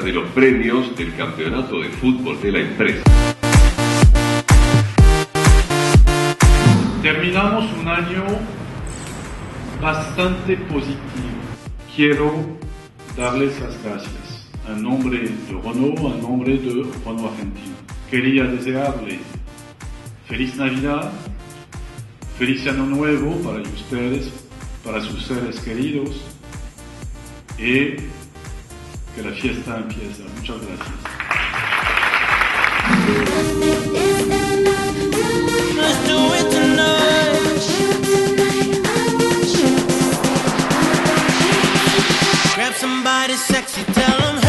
de los premios del campeonato de fútbol de la empresa. Terminamos un año bastante positivo. Quiero darles las gracias en nombre de Renault, en nombre de Renault Argentina. Quería desearle feliz Navidad, feliz Año Nuevo para ustedes, para sus seres queridos, y que la fiesta empiece. Muchas gracias. Grab somebody sexy, tell them